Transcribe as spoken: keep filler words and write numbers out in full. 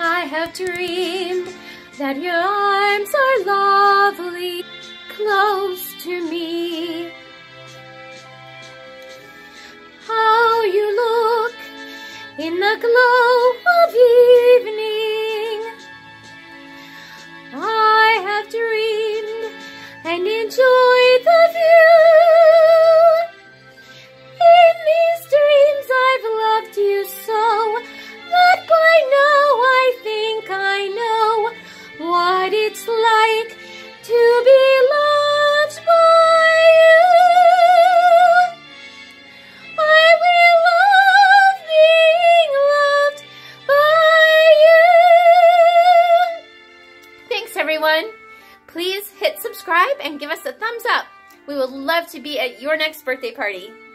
I have dreamed that your arms are lovely, close to me. How you look in the glow of evening. I have dreamed and enjoyed the view. In these dreams I've loved you so that by now I think I know what it's like to be loved by you. I will love being loved by you. Thanks everyone. Please hit subscribe and give us a thumbs up. We would love to be at your next birthday party.